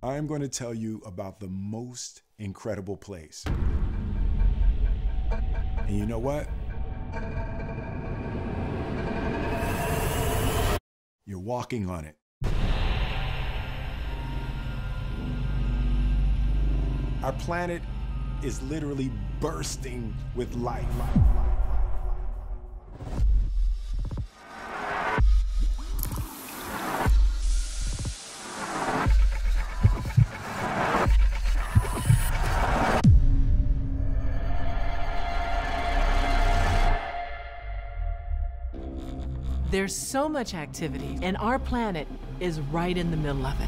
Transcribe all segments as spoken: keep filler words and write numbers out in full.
I am going to tell you about the most incredible place. And you know what? You're walking on it. Our planet is literally bursting with life. There's so much activity, and our planet is right in the middle of it.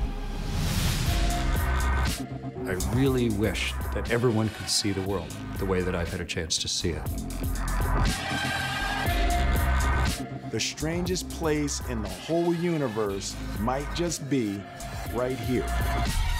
I really wish that everyone could see the world the way that I've had a chance to see it. The strangest place in the whole universe might just be right here.